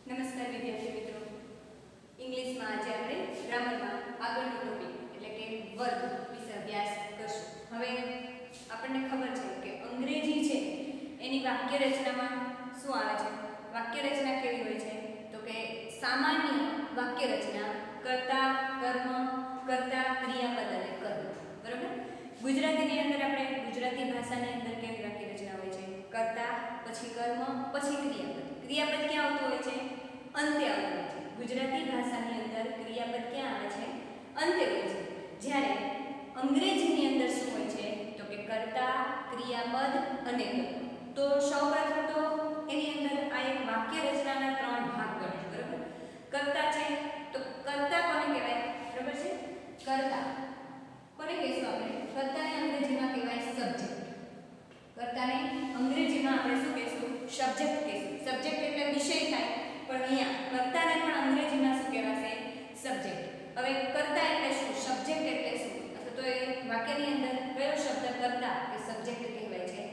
નમસ્કાર વિદ્યાર્થી મિત્રો, ઇંગ્લિશમાં આજે આપણે ગ્રામરમાં આગળનો ટોપિક એટલે કે વર્ગ વિશે અભ્યાસ કરશું. હવે આપણને ખબર છે કે અંગ્રેજી છે એની વાક્ય રચનામાં શું આવે છે. વાક્ય રચના કેવી હોય છે તો કે સામાન્ય વાક્ય રચના કર્તા, કર્મ, કર્તા, ક્રિયાપદ અને કર્મ. બરાબર. ગુજરાતીની અંદર આપણે ગુજરાતી ભાષાની અંદર કેવી વાક્ય રચના હોય છે? કર્તા, પછી કર્મ, પછી ક્રિયાપદ. ક્રિયાપદ ક્યાં આવતું હોય છે? અંતે આવતું હોય છે. ગુજરાતી ભાષાની અંદર ક્રિયાપદ ક્યાં આવે છે? અંતે હોય છે. જ્યારે અંગ્રેજીની અંદર શું હોય છે તો કે કર્તા, ક્રિયાપદ અને કર્મ. તો સૌપ્રથમ તો એની અંદર આ એક વાક્ય રચનાના ત્રણ ભાગ ગણે. બરાબર. કર્તા છે તો કર્તા કોને કહેવાય? બરાબર છે. કર્તા કોને કહીશું આપણે? કર્તાને અંગ્રેજીમાં કહેવાય સબ્જેક્ટ. કર્તાને અંગ્રેજીમાં આપણે શું કહીશું? સબ્જેક્ટ કહીશું. સબ્જેક્ટ એટલે વિષય થાય, પણ અહીંયા કર્તાને પણ અંગ્રેજીમાં શું કહેવાશે? સબ્જેક્ટ. હવે કર્તા એટલે શું? સબ્જેક્ટ એટલે શું? અથવા તો એ વાક્યની અંદર કયો શબ્દ કર્તા કે સબ્જેક્ટ કહેવાય છે?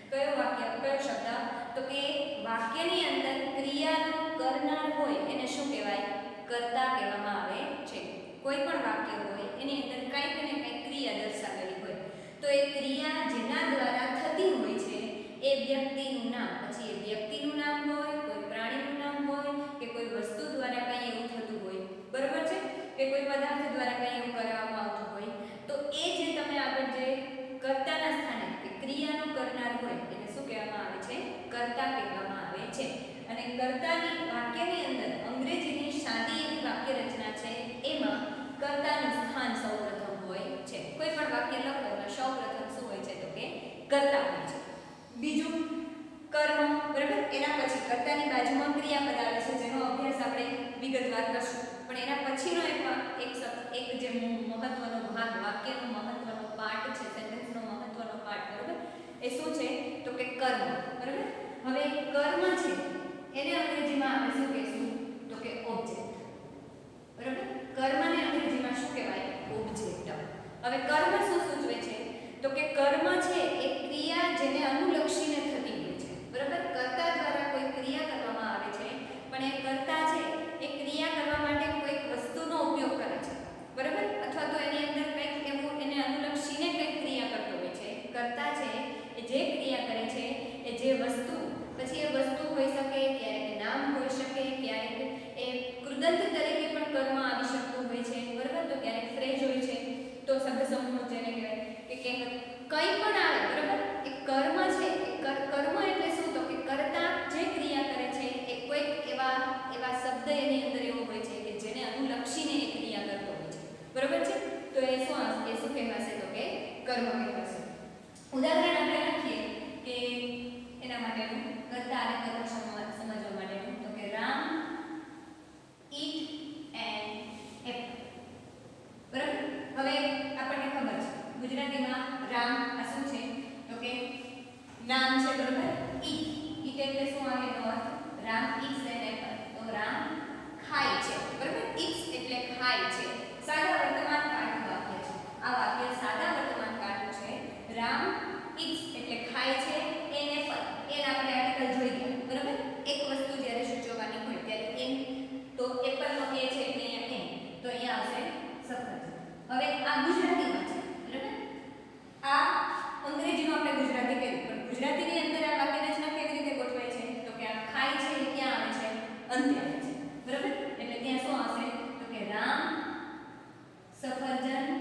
કયો શબ્દ તો કે વાક્યની અંદર ક્રિયાનો કરનાર હોય એને શું કહેવાય? કર્તા કહેવામાં આવે છે. કોઈ પણ વાક્ય હોય એની અંદર કંઈક ને કંઈક ક્રિયા દર્શાવેલી હોય તો એ ક્રિયા જેના દ્વારા થતી હોય છે એ વ્યક્તિનું નામ, પછી એ વ્યક્તિનું નામ હોય, કોઈ પ્રાણીનું નામ હોય કે કોઈ વસ્તુ દ્વારા કંઈ એવું થતું હોય. બરાબર છે. કે કોઈ પદાર્થ દ્વારા કંઈ એવું કરવામાં આવતું હોય તો એ જે તમે આગળ જે કર્તાના સ્થાને કે ક્રિયાનો કરનાર હોય એને શું કહેવામાં આવે છે? કર્તા કહેવામાં આવે છે. અને કર્તાની વાક્યની અંદર અંગ્રેજીની સાદી એવી વાક્ય રચના છે એમાં કર્તાનું સ્થાન સૌપ્રથમ હોય છે. કોઈ પણ વાક્ય લખો એમાં સૌપ્રથમ શું હોય છે તો કે કર્તા હોય છે. બીજું કર્મ. બરાબર. એના પછી કર્તાની બાજુમાં ક્રિયાપદ આવે છે જેનો અભ્યાસ આપણે વિગતવાર કરશું. પણ એના પછીનો એક જે મહત્વનો ભાગ, વાક્યનો મહત્વનો પાર્ટ છે, સેન્ટેન્સનો મહત્વનો પાર્ટ, બરાબર, એ શું છે તો કે કર્મ. બરાબર. હવે કર્મ છે એને અંગ્રેજીમાં આપણે શું કહીશું તો કે ઓબ્જેક્ટ. બરાબર. કર્મને અંગ્રેજીમાં શું કહેવાય? ઓબ્જેક્ટ. હવે કર્મ શું સૂચવે છે તો કે કર્મ છે એ ક્રિયા જેને અનુલક્ષીને થતી હોય છે. બરાબર. કર્તા દ્વારા કોઈ ક્રિયા કરવામાં આવે છે પણ એ કર્તા છે એ ક્રિયા કરવા માટે કોઈક વસ્તુનો ઉપયોગ કરે છે. બરાબર. અથવા તો એની અંદર કંઈક એવું એને અનુલક્ષીને કંઈક ક્રિયા કરતો હોય છે. કર્તા છે એ જે ક્રિયા કરે છે એ જે વસ્તુ, પછી એ વસ્તુ હોઈ શકે, ક્યારેક નામ હોઈ શકે, ક્યારેક એ કૃદંત તરીકે પણ કર્મ આવી શકતું હોય છે. બરાબર. તો ક્યારેક ફ્રેજ હોય છે તો શબ્દ સમૂહ જેને કહેવાય કે કંઈ પણ આવે. બરાબર. એ કર્મ છે. કર્મ એટલે શું તો કે કર્તા જે ક્રિયા કરે છે એ કોઈક એવા શબ્દ એની અંદર એવો હોય છે કે જેને અનુલક્ષીને એ ક્રિયા કરતો હોય છે. બરાબર છે. તો એ શું કહેવાશે તો કે કર્મ કહેવાશે. ઉદાહરણ આપણે લખીએ કે એના માટેનું કર્તા અને કર્મ સમજવા માટેનું તો કે રામ ઈટ એન એપલ. બરાબર. હવે આપણને ખબર છે ગુજરાતીમાં રામ આ શું છે તો કે નામ છે. બરાબર. ઈટ એટલે શું આવે એનો અર્થ? Ram eats an apple. તો રામ ખાય છે. બરાબર. ઈટ્સ એટલે ખાય છે. સાદા વર્તમાન કાળનું વાક્ય છે. આ વાક્ય સાદા વર્તમાન કાળનું છે. રામ ઈટ્સ એટલે ખાય છે એન એપલ. એન આપણે આર્ટિકલ જોઈ ગયા. બરાબર. એક વસ્તુ જ્યારે સૂચવવાની હોય ત્યારે એન, તો એપલનો એ છે એટલે અહીંયા એન, તો અહીંયા આવશે સફરજન. હવે આ ગુજરાતીમાં છે. બરાબર. આ અંગ્રેજીમાં આપણે ગુજરાતી કહ્યું પણ ગુજરાતીની અંદર આ વાક્ય રચના કેવી રીતે ગોઠવાય છે તો કે આ ખાય છે એ ક્યાં આવે છે? અંતે આવે છે. બરાબર. એટલે ત્યાં શું આવશે તો કે રામ સફરજન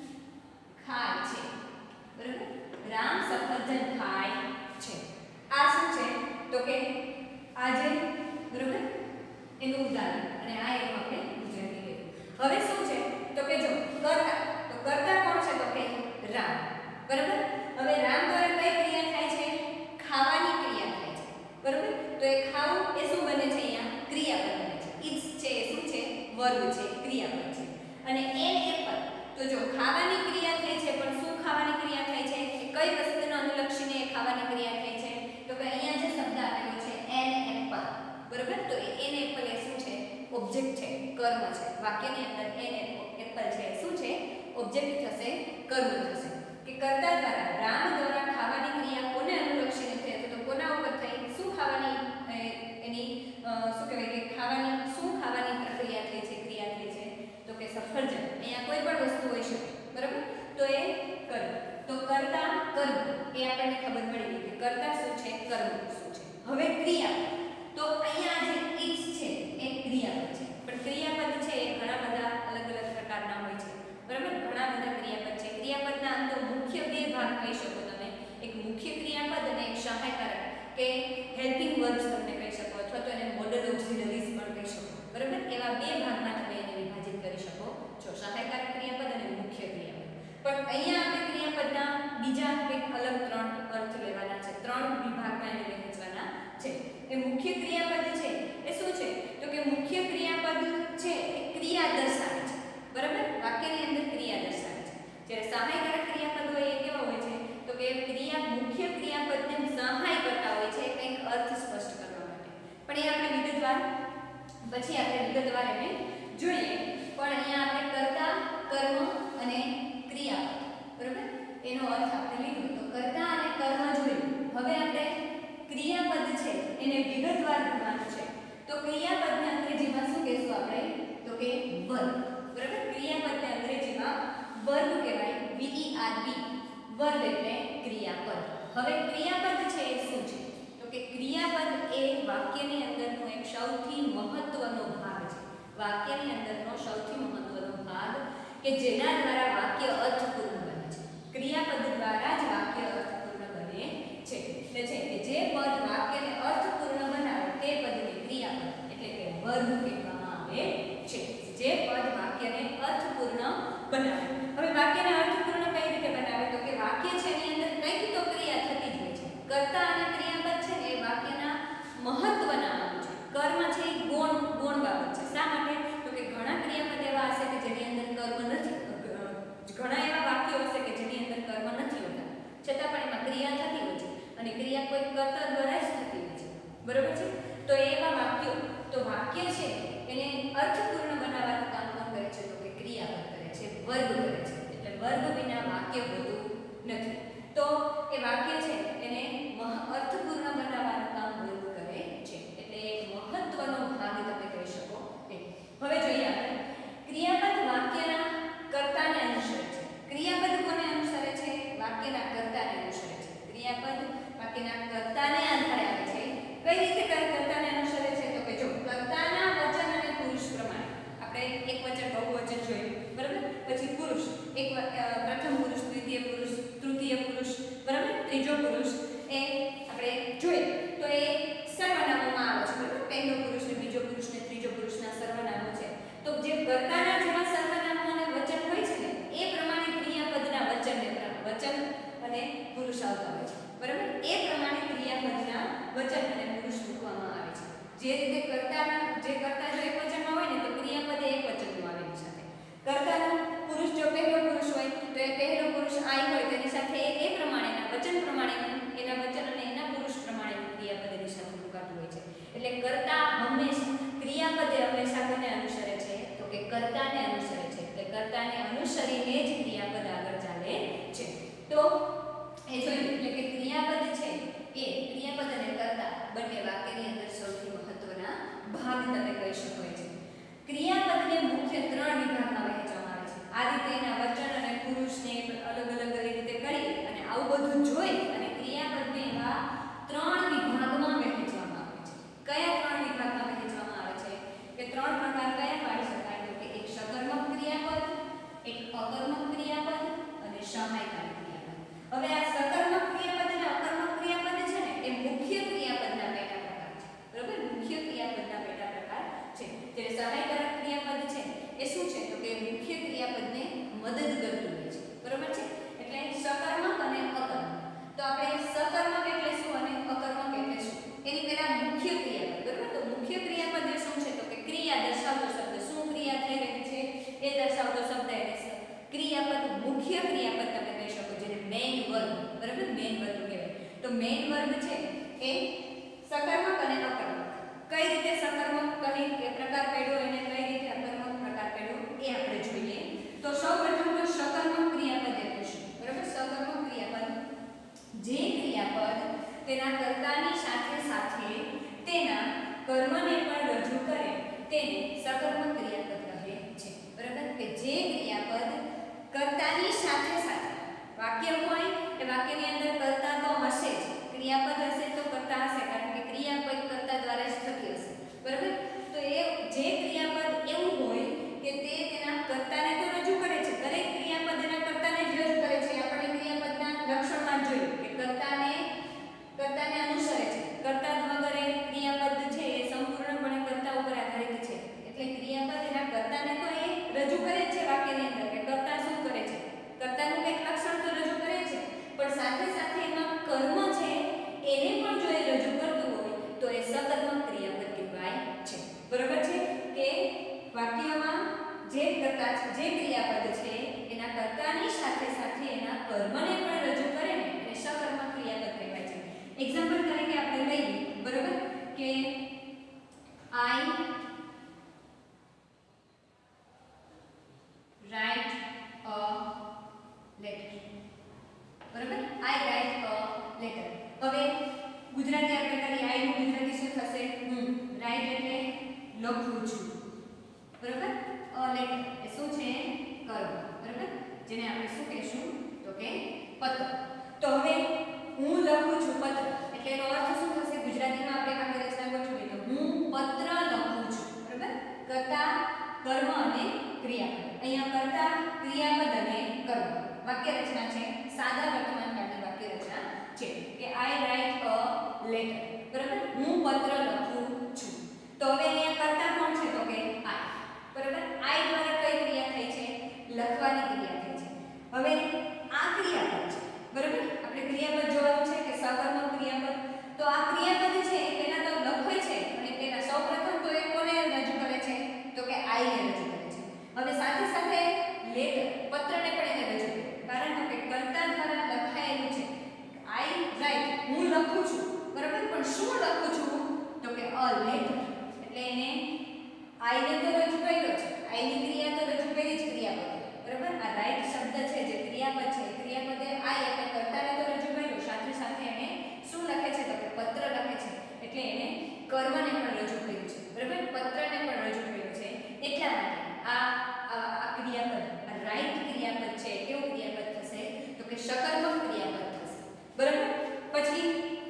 ખાય છે. બરાબર. રામ સફરજન ખાય છે. આ શું છે તો કે આજે, બરાબર, એનું ઉદાહરણ. અને આ એનું આપણે ગુજરાતી કહ્યું. હવે શું છે તો કે જો કર્તા, તો કર્તા કોણ છે તો કે રામ. બરાબર. હવે રામ દ્વારા કઈ ક્રિયા થાય છે? ખાવાની ક્રિયા થાય છે. બરાબર. તો એ ખાવું એ શું બને છે? અહીંયા ક્રિયાપદ બને છે. ઈટ્સ છે એ શું છે? વર્બ છે, ક્રિયાપદ છે. અને એન એપલ, તો જો ખાવાની ક્રિયા થાય છે પણ શું ખાવાની ક્રિયા થાય છે? કે કઈ વસ્તુને અનુલક્ષીને એ ખાવાની ક્રિયા થાય છે તો કે અહીંયા જે શબ્દ આપેલો છે એન એપલ. બરાબર. તો એન એપલ એ શું છે? ઓબ્જેક્ટ છે, કર્મ છે. વાક્યની અંદર એન એપલ છે શું છે? ઓબ્જેક્ટ થશે, કર્મ થશે. કે કર્તા દ્વારા, રામ દ્વારા ખાવાની ક્રિયા કોને અનુલક્ષીને થઈ? તો કોના ઉપર થઈ? શું ખાવાની એની શું કહેવાય કે ખાવા મુખ્ય ક્રિયાપદ છે એ શું છે તો કે મુખ્ય ક્રિયાપદ છે એ ક્રિયા દર્શાવે છે, બરાબર, વાક્યની અંદર ક્રિયા દર્શાવે છે. જ્યારે સહાયકારક ક્રિયાપદ હોય એ કેવા હોય છે તો કે મુખ્ય ક્રિયાપદને સહાય કરતા હોય છે કંઈક અર્થ સ્પષ્ટ કરવા માટે. પણ એ આપણે વિગતવાર એને જોઈએ. પણ અહીંયા આપણે કર્તા, કર્મ અને ક્રિયાપદ, બરાબર, એનો અર્થ આપણે લીધો. તો કર્તા અને કર્મ જોયું. હવે આપણે ક્રિયાપદ છે એને વિગતવાર જોવાનું છે. તો ક્રિયાપદને અંગ્રેજીમાં શું કહેશું આપણે તો કે વર્બ, બરાબર. ક્રિયાપદને અંગ્રેજીમાં વર્બ કહેવાય, VERB, વર્બ એટલે ક્રિયાપદ. હવે ક્રિયાપદ છે એ શું છે તો કે ક્રિયાપદ એ વાક્યની અંદરનો એક સૌથી મહત્વનો ભાગ છે. વાક્યની અંદરનો સૌથી મહત્વનો ભાગ કે જેના દ્વારા વાક્ય અર્થપૂર્ણ બને છે. ક્રિયાપદ દ્વારા જ વાક્ય અર્થપૂર્ણ બને છે. એટલે છે કે જે પદ વાક્યને અર્થપૂર્ણ બનાવે તે પદને ક્રિયાપદ એટલે કે વર્બ કહેવામાં આવે છે. જે પદ વાક્યને અર્થપૂર્ણ બનાવે. હવે વાક્યને અર્થપૂર્ણ કઈ રીતે બનાવે તો કે વાક્ય છે એની અંદર કંઈક તો ક્રિયા થતી જ હોય છે. કર્તા અને ક્રિયાપદ છે એ વાક્યના મહત્વના અંગ છે. કર્મ છે એ ગુણ બાબત છે. શા માટે તો કે ઘણા ક્રિયાપદ એવા હશે કે જેની અંદર કર્મ નથી, ઘણા એવા વાક્યો હશે કે જેની અંદર કર્મ નથી હોતા, છતાં પણ એમાં ક્રિયા થતી હોય છે અને ક્રિયા કોઈ કર્તા દ્વારા જ થતી હોય છે, બરોબર છે. તો એવા વાક્યો, તો વાક્ય છે એને અર્થપૂર્ણ બનાવવાનું કામ કોણ કરે છે તો કે ક્રિયાપદ કરે છે, વર્બ કરે છે. એટલે વર્બ વિના વાક્ય હોતું નથી. તો એ વાક્ય છે એને અર્થપૂર્ણ બનાવવાનું કામ વર્બ કરે છે. એટલે એક મહત્વનો ભાગ તમે કહી શકો. હવે જોઈએ આપણે ક્રિયાપદ વાક્યના કર્તાને અનુસરે છે. ક્રિયાપદ કોને અનુસરે છે? વાક્યના કર્તાને અનુસરે છે. ક્રિયાપદ વાક્યના કર્તાને આધારે આવે છે. કઈ રીતે કર્તાને અનુસરે છે તો કે જો કર્તાના વચન અને પુરુષ પ્રમાણે આપણે એક વચન બહુવચન જોયું, બરાબર, પછી પુરુષ એક પ્રથમ પુરુષ, દ્વિતીય પુરુષ, તૃતીય પુરુષ, બરાબર, ત્રીજો પુરુષ એ આપણે જોઈએ તો એ સર્વનામોમાં આવે છે, બરાબર. પહેલો પુરુષ ને બીજો પુરુષ ને ત્રીજો પુરુષના સર્વનામો છે. તો જે કર્તાના જેવા સર્વનામો અને વચન હોય છે ને એ પ્રમાણે ક્રિયાપદના વચન અને પુરુષ આવતા હોય છે, બરાબર. એ પ્રમાણે ક્રિયાપદના વચન અને પુરુષ મૂકવામાં આવે છે. જે રીતે કર્તા જો એક વચનમાં હોય ને તો ક્રિયાપદ એક વચનમાં આવે એની સાથે. કર્તાનો પુરુષ જો પહેલો પુરુષ હોય તો એ પહેલો પુરુષ આઈ હોય તેની સાથે એ પ્રમાણેના વચન પ્રમાણે એના વચન અને એના પુરુષ પ્રમાણે ક્રિયાપદ એની સાથે મુકાતું હોય છે. એટલે કર્તા હંમેશા ક્રિયાપદ હંમેશા કોને અનુસરે છે તો કે કર્તાને અનુસરે છે. એટલે કર્તાને અનુસરીને જ ક્રિયાપદ આગળ ચાલે છે. તો એ જોયું એટલે કે ક્રિયાપદ છે એ ક્રિયાપદ અને કર્તા બંને વાક્યની અંદર સૌથી મહત્વના ભાગ તમે કહી શકો છો. ક્રિયાપદને મુખ્ય 3 વિભાગમાં વહેંચવામાં આવે છે. આ રીતે એના વચન અને પુરુષને અલગ અલગ રીતે કરી અને આવું બધું જોઈ અને ક્રિયાપદને એવા 3 વિભાગમાં વહેંચવામાં આવે છે. કયા 3 વિભાગમાં વહેંચવામાં આવે છે કે 3 પ્રકાર કયા પાડી શકાય તો કે એક સકર્મક ક્રિયાપદ, એક અકર્મક ક્રિયાપદ અને સહાયકારી ક્રિયાપદ. હવે આ સકર્મક ક્રિયાપદ અને અકર્મક ક્રિયાપદ છે ને એ મુખ્ય ક્રિયાપદના પેટા પ્રકાર છે, બરાબર. મુખ્ય ક્રિયાપદના પેટા પ્રકાર છે. જ્યારે સહાયકારક ક્રિયાપદ છે એ શું છે તો કે મુખ્ય ક્રિયાપદને મદદ કરતું હોય છે, બરાબર છે. એટલે સકર્મક અને અકર્મક. તો આપણે સકર્મક એટલે શું અને અકર્મક એટલે શું એની પહેલા મુખ્ય ક્રિયાપદ, બરાબર. તો મુખ્ય ક્રિયાપદ એ શું છે તો કે ક્રિયા દર્શાવતો શબ્દ, શું ક્રિયા થઈ રહી છે એ દર્શાવતો શબ્દ એટલે ક્રિયાપદ. મુખ્ય ક્રિયાપદ તમે કહી શકો જેને મેઇન વર્બ, બરાબર, મેઇન વર્બ કહેવાય. તો મેઇન વર્બ છે એ સકર્મક અને અકર્મક. કઈ રીતે સકર્મક કઈ પ્રકાર પડ્યો એને કઈ રીતે અકર્મક પ્રકાર પડ્યો એ આપણે જોઈએ. તો સૌપ્રથમ તો સકર્મક ક્રિયાપદ એટલે શું, બરાબર. સકર્મક ક્રિયાપદ જે ક્રિયાપદ તેના કર્તાની સાથે સાથે તેના કર્મને પણ રજૂ કરે તેને સકર્મક ક્રિયાપદ કહે છે, બરાબર. કે જે ક્રિયાપદ કર્તાની સાથે સાથે વાક્ય હોય એ વાક્યની અંદર કર્તા તો હશે જ, ક્રિયાપદ હશે તો કર્તા હશે, કારણ કે ક્રિયા કોઈ કર્તા દ્વારા જ થતી હશે, બરાબર. તો એ જે ક્રિયાપદ એવું હોય કે તે તેના કર્તાને તો રજૂ કરે છે, દરેક ક્રિયાપદ એના કર્તાને જ રજૂ કરે છે. આપણે ક્રિયાપદના લક્ષણમાં જોયું કે કર્તાને અનુસરે છે. કર્તા વગર એ ક્રિયાપદ છે એ સંપૂર્ણપણે કર્તા ઉપર આધારિત છે. એટલે ક્રિયાપદ એના કર્તાને તો એ રજૂ કરે જ છે વાક્યની અંદર કે કર્તા શું કરે છે, કર્તાનું કંઈક લક્ષણ તો રજૂ કરે છે, પણ સાથે સાથે એમાં કર્મ છે એને પણ જે ક્રિયાપદ છે એના કર્તાની સાથે સાથે એના કર્મને પણ રજૂ કરે ને એને સકર્મક ક્રિયાપદ કહેવાય છે. એક્ઝામ્પલ તરીકે આપણે લઈએ, બરોબર, કે I write a letter. બરોબર, I write a letter. હવે ગુજરાતી આપણે કરીએ, I નું ગુજરાતી શું થશે? હું. write એટલે લખું છું. બરોબર, a letter એ શું છે? કર્મ. બરોબર, જેને આપણે શું કહેશું? તો કે પત્ર. તો હવે હું લખું છું પત્ર એટલે એનો અર્થ શું થશે? ગુજરાતીમાં આપણે વાક્ય રચના ગોઠવીએ તો હું પત્ર લખું છું. બરોબર, કર્તા, કર્મ અને ક્રિયાપદ. અહીંયા કર્તા, ક્રિયાપદ અને કર્મ. વાક્ય રચના છે સાદા વર્તમાન કાળની વાક્ય રચના છે કે I write a letter. બરોબર, હું પત્ર લખું છું. તો હવે અહીંયા કર્તા કોણ છે? તો કે I. બરોબર, I દ્વારા કઈ ક્રિયા થઈ છે? લખવાની ક્રિયા થઈ છે. હવે આ ક્રિયાપદ છે. બરોબર, આપણે ક્રિયાપદ જોવાનું છે કે સકર્મક ક્રિયાપદ. તો આ ક્રિયાપદ છે એ પહેલા તો લખે છે અને તેના સૌપ્રથમ તો એ કોને રજૂ કરે છે? તો કે I ને રજૂ કરે છે. હવે સાથે સાથે લેટર, પત્રને પણ એને રજૂ કરે. કારણ કે કર્તા દ્વારા લખાયેલું છે. I write, હું લખું છું. બરાબર, પણ શું લખું છું? તો કે a letter. એટલે એને I ને તો રજૂ કર્યો છે. I ની ક્રિયા તો રજૂ કરી જ ક્રિયાપદ. બરાબર, આ રાઈટ શબ્દ છે જે ક્રિયાપદ છે, ક્રિયાપદે I એટલે કર્તાને તો રજૂ કર્યો, સાથે સાથે એને શું લખે છે? તો કે પત્ર લખે છે. એટલે એને કર્મને પણ રજૂ કર્યું છે. બરાબર, પત્રને પણ રજૂ કર્યું છે. એટલા માટે આ ક્રિયાપદ, આ રાઈટ ક્રિયાપદ છે, કેવું ક્રિયાપદ થશે? તો કે સકર્મક ક્રિયાપદ થશે. બરાબર, પછી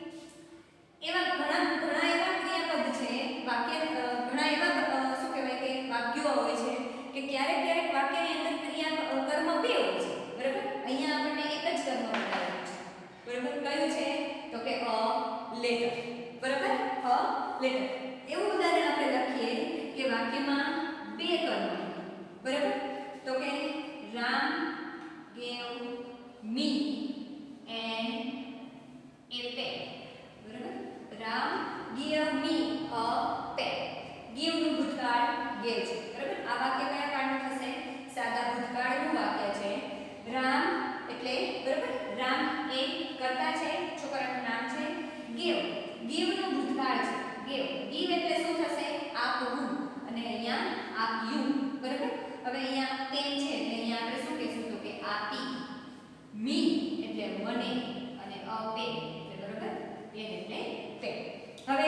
એવા ઘણા એવા ક્રિયાપદ છે, વાક્ય ઘણા એવા શું કહેવાય કે વાક્યો હોય છે કે ક્યારેક વાક્યની અંદર ક્રિયા કર્મ બે હોય છે. બરાબર, અહીંયા આપણને એક જ કર્મ બતાવેલું છે. બરાબર, કયું છે? તો કે a letter. બરાબર, a letter. એવું ઉદાહરણ આપણે લખીએ કે વાક્યમાં બે કર્મ. બરાબર, તો કે Ram gave me an apple. બરાબર, Ram gave me a pen. give નું ભૂતકાળ gave છે. બરાબર, આ વાક્ય કયા કાળનું થશે? સાદા ભૂતકાળનું વાક્ય છે. રામ એટલે બરાબર, રામ એ કર્તા છે, છોકરાનું નામ છે. give નું ભૂતકાળ છે. give એટલે શું થશે? આપવું, અને અહીંયા આપ્યું. બરાબર, હવે અહીંયા પેન છે એટલે અહીંયા આપણે શું કહેશું? તો કે આપી. મી એટલે મને, અને અ પેન એટલે બરાબર, પેન એટલે પેન. હવે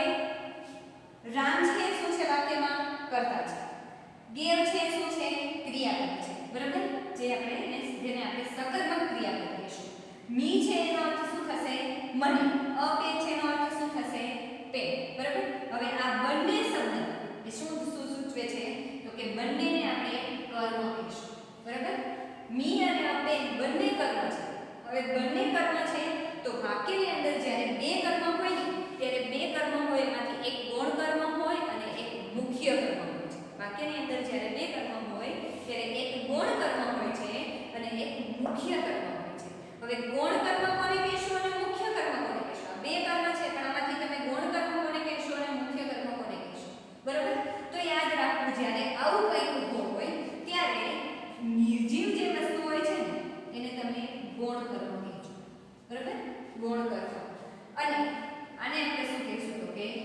રામ છે શું છે? વાક્યમાં કર્તા છે. ગેવ છે શું છે? ક્રિયાપદ છે. બરાબર, જેને આપણે સકર્મક ક્રિયાપદ કહીશું. મી છે એનો અર્થ શું થશે? મને. અ પેન છે એનો અર્થ શું થશે? પેન. બરાબર, હવે આ બંને શબ્દ એ શું સૂચવે છે? તો કે બંનેને આપણે કર્મ કહીશું. બરાબર, મી અને અ પેન બંને કર્મ છે. હવે બંને કર્મ છે તો વાક્યની અંદર જ્યારે બે કર્મ હોય ને ત્યારે બે કર્મ હોય એમાંથી એક ગૌણ કર્મ હોય અને એક મુખ્ય કર્મ હોય છે. વાક્યની અંદર જ્યારે બે કર્મ હોય ત્યારે એક ગૌણ કર્મ હોય છે અને એક મુખ્ય કર્મ હોય છે. હવે ગૌણ કર્મ કોને કહેશું અને મુખ્ય કર્મ કોને કહેશું? આ બે કર્મ છે પણ આમાંથી તમે ગૌણ કર્મ કોને કહેશો અને મુખ્ય કર્મ કોને કહેશો? બરાબર, તો યાદ રાખવું, જ્યારે આવું કંઈક ઊભું હોય ત્યારે નિર્જીવ જે વસ્તુ હોય છે ને એને તમે ગૌણ કર્મ કહેજો. બરાબર, ગૌણ કર્મ. અને આને આપણે શું કહીશું? તો કે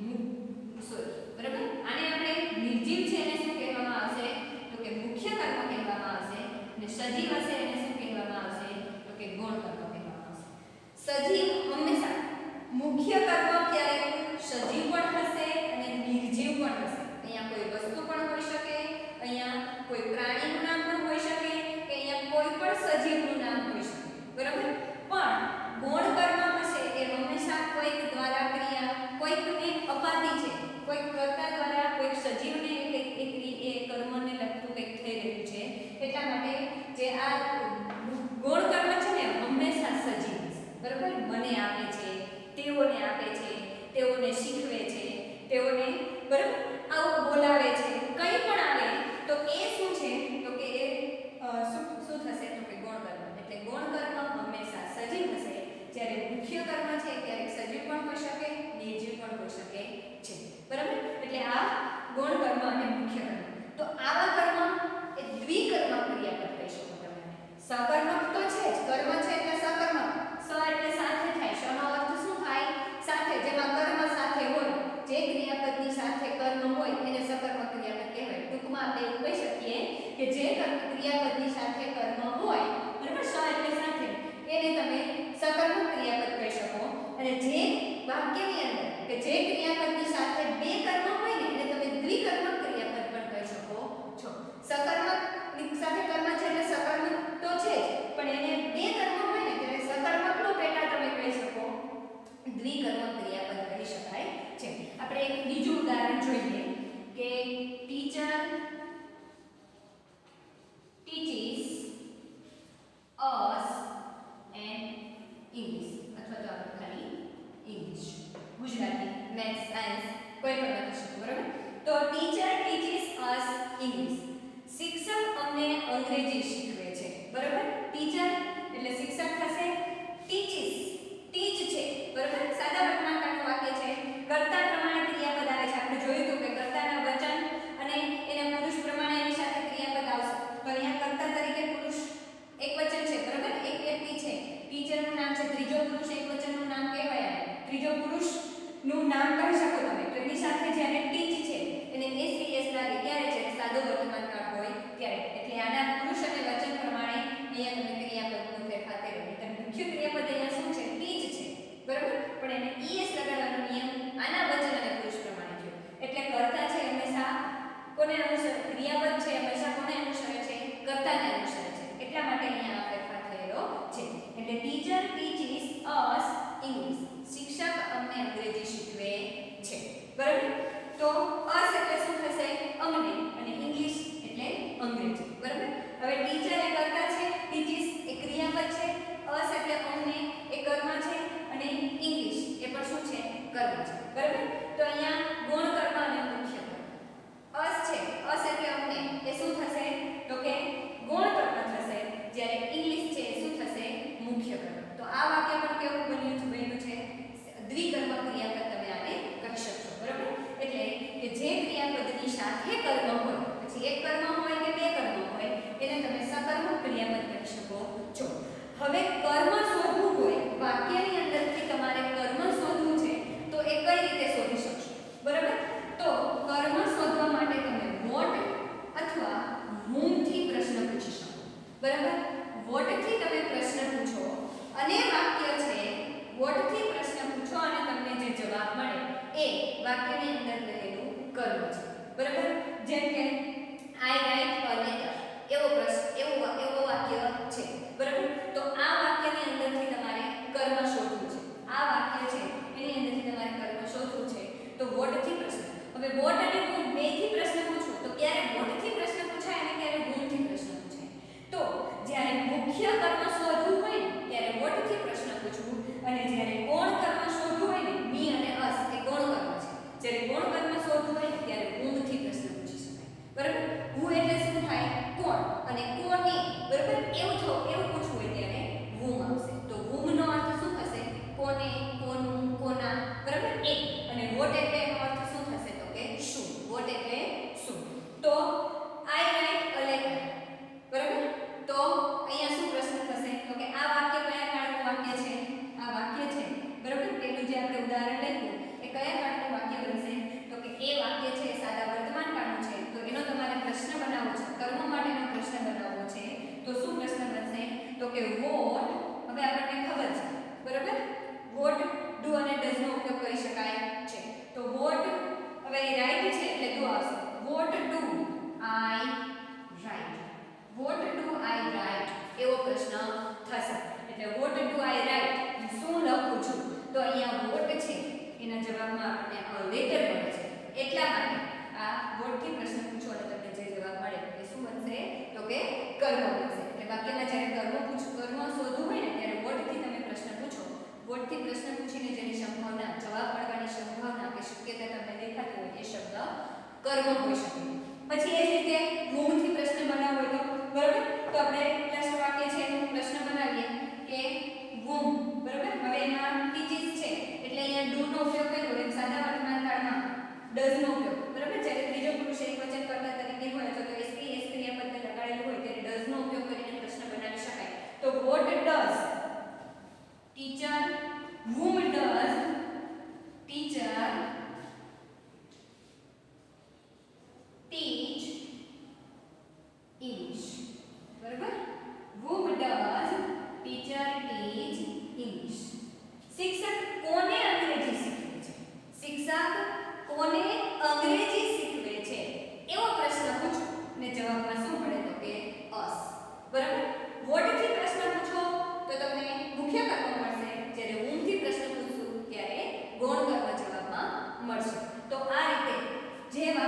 બરાબર, આને આપણે નિર્જીવ છે એને શું કહેવામાં આવશે? તો કે મુખ્ય કર્મ કહેવામાં આવશે. અને સજીવ હશે એને શું કહેવામાં આવશે? તો કે ગૌણ કર્મ કહેવામાં આવશે. સજીવ હંમેશા મુખ્ય કર્મ ક્યારેક સજીવ પણ હશે અને નિર્જીવ પણ હશે. અહીંયા કોઈ વસ્તુ પણ હોઈ શકે, અહીંયા કોઈ પ્રાણીનું નામ પણ હોઈ શકે, કે અહીંયા કોઈ પણ સજીવનું નામ હોઈ શકે. બરાબર, પણ ગૌણ કર્મ હશે એ હંમેશા કોઈક દ્વારા ક્રિયા, કોઈકને અપાતી છે, કોઈક કર્તા દ્વારા કોઈક સજીવને એ કર્મને લગતું કંઈક થઈ રહ્યું છે. એટલા માટે જે આ ગૌણ કર્મ છે ને હંમેશા સજીવ હશે. બરાબર, મને આપે છે, તેઓને આપે છે, તેઓને શીખવે છે, તેઓને બરાબર આવું બોલાવે છે, કંઈ પણ આવે તો એ શું છે? તો કે એ શું થશે? તો કે ગૌણ કર્મ. એટલે ગૌણ કર્મ હંમેશા સજીવ હશે, જ્યારે મુખ્ય કર્મ છે ક્યારેક સજીવ પણ હોઈ શકે, નિર્જીવ પણ હોઈ શકે છે. બરાબર, એટલે આ ગૌણ કર્મ અને મુખ્ય કર્મ. તો આવા કર્મ એ દ્વિ ટૂંકમાં આપણે એવું કહી શકીએ કે જે ક્રિયાપદની સાથે કર્મ હોય, બરાબર, સ એટલે સાથે, એને તમે સકર્મક ક્રિયાપદ કહી શકો. અને જે વાક્યની અંદર કે જે ક્રિયાપદની સાથે બે કર્મ હોય ને એને તમે દ્વિકર્મક ક્રિયાપદ પણ કહી શકો છો. સકર્મક સાથે કર્મ છે એટલે સકર્મક તો છે જ, પણ એને બે કર્મ હોય ને ત્યારે સકર્મકનો પેટા તમે કહી શકો, દ્વિકર્મક ક્રિયાપદ કહી શકાય છે. આપણે એક બીજું ઉદાહરણ જોઈએ કે teacher teaches us an English, અથવા તો આપણે ખાલી ઇંગ્લિશ, ગુજરાતી, મેથ્સ, સાયન્સ કોઈ પણ લખી શકો, બરાબર. તો ટીચર teaches us English, શિક્ષક અમને અંગ્રેજી શીખવે છે, બરાબર. ટીચર એટલે શિક્ષક થશે, teaches ટીચ છે, બરાબર. સાદા વર્તમાનકાળનું વાક્ય છે, કર્તા પ્રમાણે ક્રિયાપદ આવે છે. આપણે જોયું હતું કે કર્તાના વચન અને એના પુરુષ પ્રમાણે એની સાથે ક્રિયાપદ આવશે. તો અહીંયા કર્તા તરીકે પુરુષ એકવચન છે, બરાબર, એક વ્યક્તિ છે, ટીચરનું નામ છે, ત્રીજો પુરુષ એકવચનનું નામ કહેવાય. ત્રીજો પુરુષનું નામ કહી શકો તમે. તો એની સાથે જ્યારે ટીચ છે એને એસ લાગે ક્યારે છે, સાદો વર્તમાનકાળ હોય ત્યારે. એટલે આના પુરુષ અને વચન પ્રમાણે અહીંયા તમે ક્રિયાપદનો ફેરફાર કર્યો. એટલે મુખ્ય ક્રિયાપદ અહીંયા શું છે, ટીચ છે, બરાબર, પણ એને ઈએસ લગાડવાનો નિયમ આના વચન અને પુરુષ પ્રમાણે છે. એટલે કર્તા છે હંમેશા કોને અનુસરે, ક્રિયાપદ છે હંમેશા કોને અનુસરે છે, કર્તાને અનુસરે છે. એટલા માટે અહીંયા આ ફેરફાર થયેલો છે. એટલે ટીચર teaches us English, શિક્ષક અમને અંગ્રેજી શીખવે છે, બરાબર. તો us એટલે શું થશે, અમને, અને ઇંગ્લિશ એટલે અંગ્રેજી, બરાબર. હવે ટીચર એ કર્તા છે, teaches એ ક્રિયાપદ છે, us એટલે અમને એ કર્મ છે, અને ઇંગ્લિશ એ પણ શું છે, કર્મ છે, બરાબર. તો અહીંયા ગુણ કર્મ અને મુખ્ય કર્મ. us છે, us એટલે અમને, એ શું થશે તો કે ગુણ કર્મ થશે, જ્યારે ઇંગ્લિશ છે એ શું થશે, મુખ્ય કર્મ. તો આ વાક્ય પણ કેવું બન્યું છે, દ્વિકર્મક ક્રિયાપદ તમે આને કહી શકશો, બરાબર. એટલે કે જે ક્રિયાપદની સાથે કર્મ હોય, પછી એક કર્મ હોય કે બે કર્મ હોય, એને તમે સકર્મક ક્રિયાપદ કહી શકો છો. હવે કર્મ શોધવું હોય, વાક્યની અંદરથી તમારે કર્મ શોધવું છે, તો એ કઈ રીતે શોધી શકશો, બરાબર. તો કર્મ શોધવા માટે તમે વોટ અથવા whom થી પ્રશ્ન પૂછી શકો, બરાબર. વોટ થી તમે પ્રશ્ન પૂછો અને વાક્ય છે, વોટ થી પ્રશ્ન પૂછો અને તમને જે જવાબ મળે એ વાક્યની અંદર રહેલું કર્મ છે, બરાબર. જેમ કે આઈ રાઇટ અ લેટર, એવો પ્રશ્ન, એવો વાક્ય છે, બરાબર. તો આ વાક્યની અંદરથી તમારે કર્મ શોધવું છે. આ વાક્ય છે એની અંદરથી તમારે કર્મ શોધવું છે. તો વોટ થી પ્રશ્ન. હવે વોટ અને whom બે થી પ્રશ્ન પૂછો તો ક્યારે વોટ થી પ્રશ્ન પૂછાય અને ક્યારે whom થી પ્રશ્ન પૂછાય. તો જ્યારે મુખ્ય કર્મ શોધવું હોય ત્યારે વોટ થી પ્રશ્ન પૂછવું, અને જ્યારે કોણ કર્મ શોધવું હોય ને, મી અને અસ એ કોણ કર્મ છે, જ્યારે કોણ કર્મ શોધવું હોય ને ત્યારે whom થી પ્રશ્ન પૂછી શકાય, બરાબર. who એટલે શું થાય, કોણ, અને કોની, બરાબર, એવું પૂછવું હોય ત્યારે whom આવશે. તો whom નો અર્થ શું થશે, કોને, કોનું, કોના, બરાબર, એ. અને વોટ એટલે એનો અર્થ શું થશે તો કે શું, વોટ એટલે શું. તો આઈ રાઇટ અ લેટર, બરાબર. તો અહીંયા શું પ્રશ્ન થશે તો કે આ વાક્ય કયા કાળનું વાક્ય છે, આ વાક્ય છે, બરાબર. પેલું જે આપણે ઉદાહરણ લખ્યું એ કયા કાળનું વાક્ય બનશે તો કે એ વાક્ય છે સાદા વર્તમાન કાળનું છે. તો એનો તમારે પ્રશ્ન બનાવવો છે, કર્મ માટેનો પ્રશ્ન બનાવવો છે. તો શું પ્રશ્ન બનશે તો કે વોટ, હવે આપણને ખબર છે, બરાબર, વોટ ડુ અને ડઝ નો ઉપયોગ કરી શકાય છે. તો વોટ, હવે રાઈટ છે એટલે ડુ આવશે. What do I write, what do I write એવો પ્રશ્ન થશે. એટલે વોટ ડુ આઈ રાઇટ, શું લખું છું. તો અહીંયા વોટ છે એના જવાબમાં આપણને લેટર મળે છે. એટલા માટે આ વોટ થી પ્રશ્ન પૂછો અને તમને જે જવાબ મળે એ શું બનશે તો કે કર્મ બનશે. એટલે વાક્યમાં જ્યારે કર્મ શોધવું હોય ને ત્યારે વોટ થી તમે પ્રશ્ન પૂછો. વોટ થી પ્રશ્ન પૂછીને જેની સંભાવના, જવાબ મળવાની સંભાવના કે શક્યતા તમને દેખાતી હોય એ શબ્દ કર્મ હોઈ શકે. પછી એ જ રીતે whom થી પ્રશ્ન બનાવવો હોય તો, બરાબર. તો આપણે પ્રશ્ન વાક્ય છે એનો પ્રશ્ન બનાવીએ કે whom, બરાબર. હવે એમાં teaches છે એટલે અહીંયા do નો ઉપયોગ કર્યો હોય, સાદા વર્તમાન કાળમાં does નો ઉપયોગ, બરાબર. જ્યારે ત્રીજો પુરુષ એકવચન કર્તા તરીકે હોય અથવા તો એસ ક્રિયાપદને લગાડેલું હોય ત્યારે does નો ઉપયોગ કરીને પ્રશ્ન બનાવી શકાય. તો what does teacher, whom does teacher teach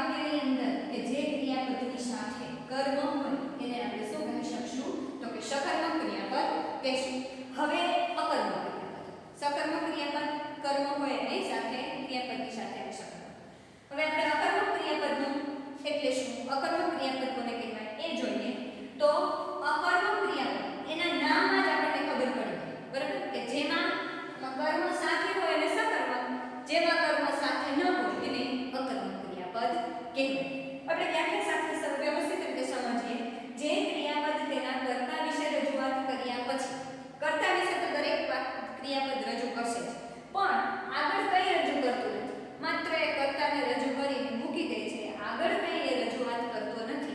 વાક્યની અંદર કે જે ક્રિયાપદની સાથે કર્મ હોય એને આપણે શું કહી શકશું તો કે સકર્મક ક્રિયાપદ કહીશું. હવે અકર્મક ક્રિયાપદ. સકર્મક ક્રિયાપદ કર્મ હોય એની સાથે ક્રિયાપદની સાથે આવી સકર્મક. હવે આપણે અકર્મક ક્રિયાપદનું એટલે શું, અકર્મક ક્રિયાપદ કોને કહેવાય એ જોઈએ. તો અકર્મક ક્રિયાપદ એના નામમાં જ આપણને ખબર પડી ગઈ, બરાબર, કે જેમાં કર્મ સાથે હોય એને સકર્મક, જેમાં કર્મ સાથે ન હોય એને અકર્મક ક્રિયાપદ કહેવાય. આપણે વ્યાખ્યા સાથે વ્યવસ્થિત રીતે સમજીએ. જે ક્રિયાપદ તેના કર્તા વિશે રજૂઆત કર્યા પછી, કર્તા વિશે તો દરેક ક્રિયાપદ રજૂ કરશે જ, પણ આગળ કઈ રજૂ કરતું નથી, માત્ર એ કર્તાને રજૂ કરીને મૂકી દે છે, આગળ કઈ એ રજૂઆત કરતો નથી,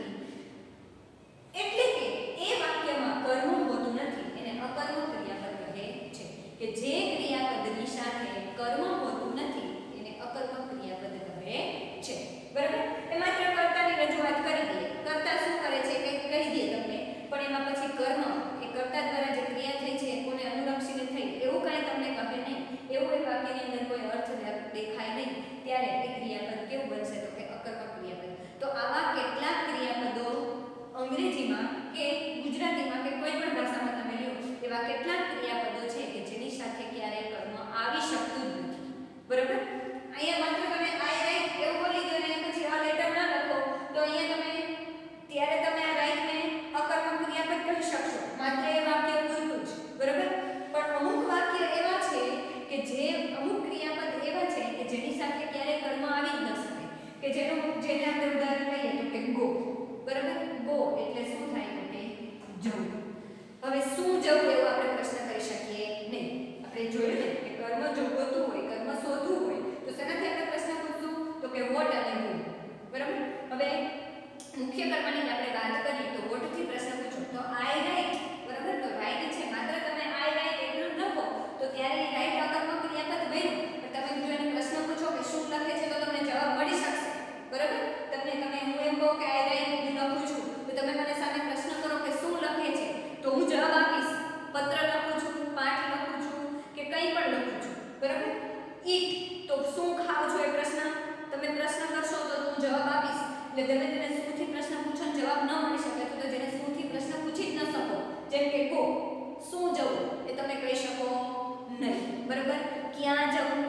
એટલે કે એ વાક્યમાં કર્મ હોતું નથી, એને અકર્મક ક્રિયાપદ કહે છે. કે જે ક્રિયાપદની સાથે કર્મ હોતું નથી એને અકર્મક ક્રિયાપદ કહે છે, બરાબર. એ માત્ર કર્તાની રજૂઆત કરી દે, કર્તા શું કરે છે કંઈક કહી દે તમને, પણ એમાં પછી કર્મ એ કર્તા દ્વારા જે ક્રિયા થઈ છે કોને અનુલક્ષીને થઈ એવું કાંઈ તમને કહે નહીં, એવું એ વાક્યની અંદર કોઈ અર્થ દેખાય નહીં, ત્યારે એ ક્રિયાપદ કેવું બનશે તો કે અકર્મક ક્રિયાપદ. તો આવા કેટલાક ક્રિયાપદો અંગ્રેજીમાં કે ગુજરાતીમાં કે કોઈ પણ ભાષામાં તમે લ્યો એવા કેટલાક ક્રિયાપદો છે કે જેની સાથે ક્યારેય કર્મ આવી શકતું જ નથી, બરાબર. અહીંયા માત્ર તમે આઈ રાઈટ એવું બોલી દો ને પછી આ લેટર ના લખો તો અહીંયા તમે ત્યારે તમે આ રાઈટ ને અકર્મક ક્રિયાપદ કહી શકશો, માત્ર એ વાક્ય પૂરતું જ, બરાબર. પણ અમુક વાક્ય એવા છે કે જે અમુક ક્રિયાપદ એવા છે કે જેની સાથે ક્યારેય કર્મ આવી જ ન શકે, કે જેને આપણે ઉદાહરણ લઈએ તો કે ગો, બરાબર. ગો એટલે શું થાય તો કે જવું. હવે શું જવું એવો આપણે પ્રશ્ન કરી શકીએ નહીં. આપણે જોયું ને કે કર્મ જો ગોતું હોય, કર્મ શોધવું હોય તો શેનાથી આપણે પ્રશ્ન પૂછશું તો કે વોટ અને હુ, બરાબર. હવે મુખ્ય કર્મની આપણે વાત કરીએ તો વોટ થી પ્રશ્ન પૂછો તો આઈ રાઈટ, બરાબર. તો રાઈટ છે, માત્ર તમે આઈ રાઈટ એટલું જ લખો તો ત્યારે એ રાઈટ અકર્મક ક્રિયાપદ બન્યું. પણ તમે જો એને પ્રશ્ન પૂછો કે શું લખે છે તો તમને જવાબ મળી શકશે, બરાબર. તમે હું એમ કહું કે આઈ રાઈટ હું લખું છું તો તમે મને સામે પ્રશ્ન કરો કે શું લખે છે તો હું જવાબ આપીશ. પત્ર લખું છું, પાઠ લખું છું કે કંઈ પણ લખું છું, બરાબર. ઈટ તો શું ખાવ છો એ પ્રશ્ન તમે પ્રશ્ન કરશો તો હું જવાબ આપીશ. એટલે તમે તેને શુંથી પ્રશ્ન પૂછો ને જવાબ ન મળી શકે તો જેને શુંથી પ્રશ્ન પૂછી જ ન શકો, જેમ કે ગો શું જવું એ તમે કહી શકો નહીં, બરાબર. ક્યાં જવું,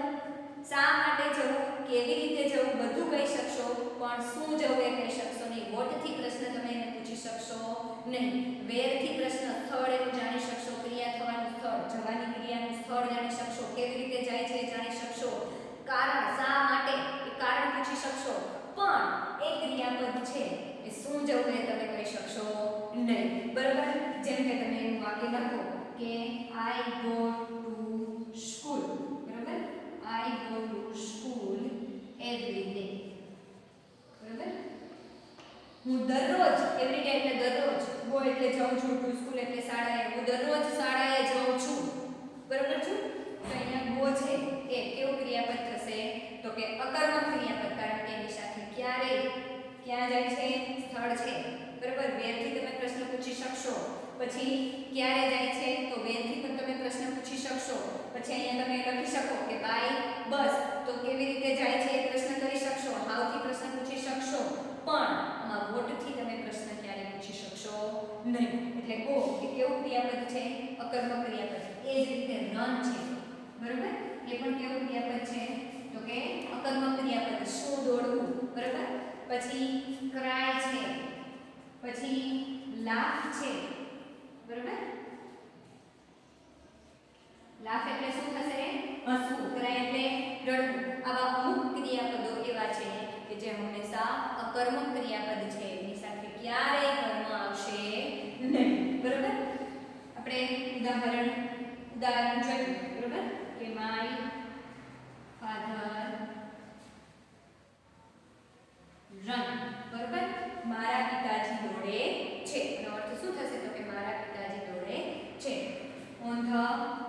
શા માટે જવું, કેવી રીતે જવું બધું કહી શકશો, પણ શું જવું એ કહી શકશો નહીં. વોટ થી પ્રશ્ન તમે એને પૂછી શકશો નહીં. વેર થી પ્રશ્ન સ્થળ એવું જાણી શકશો, ક્રિયા થવાનું સ્થળ, જવાની ક્રિયાનું સ્થળ જાણી શકશો, કેવી રીતે જાય છે એ જાણી શકશો, કારણ શા માટે એ કારણ પૂછી શકશો, પણ એ ક્રિયાપદ છે એ શું જવું એ તમે કહી શકશો નહીં, બરાબર. જેમ કે તમે એવું વાક્ય લખો કે આઈ ગો ટુ સ્કૂલ, બરાબર. I go to school every day, બરાબર. હું દરરોજ, એવરી ડે એટલે દરરોજ, ગો એટલે જાઉં છું, ટુ સ્કૂલ એટલે શાળાએ, હું દરરોજ શાળાએ જાઉં છું, બરાબર છું. તો અહીંયા ગો છે એ કેવું ક્રિયાપદ થશે તો કે અકર્મક ક્રિયાપદ, કારણ કે એની સાથે ક્યારે ક્યાં જાય છે સ્થળ છે, બરાબર. વેરથી તમે પ્રશ્ન પૂછી શકશો, પછી ક્યારે જાય છે તો વેરથી પણ તમે પ્રશ્ન પૂછી શકશો, પછી અહીંયા તમે લખી શકો કે બાય બસ તો કેવી રીતે જાય છે એ પ્રશ્ન કરી શકશો, હાઉથી પ્રશ્ન પૂછી શકશો, પણ આમાં વોટથી તમે પ્રશ્ન ક્યારે પૂછી શકશો નહીં. એટલે ગો એ કેવું ક્રિયાપદ છે અકર્મક ક્રિયાપદ. એ જ રીતે રન છે, બરાબર. એ પણ કેવું ક્રિયાપદ છે તો કે અકર્મક ક્રિયાપદ, શું દોડવું, બરાબર. પછી ક્રાય છે, પછી લાફ છે, બરાબર. લાફ એટલે શું થશે હસવું, ક્રાય એટલે રડવું. આવા અમુક ક્રિયાપદો એવા છે કે જે હંમેશા અકર્મક ક્રિયાપદ છે, એની સાથે ક્યારેય કર્મ આવશે નહીં, બરાબર. આપણે ઉદાહરણ જોયું, બરાબર, કે માય ફાધર રન, બરાબર. મારા પિતાજી દોડે છે, એનો અર્થ શું થશે તો કે મારા પિતાજી દોડે છે. On the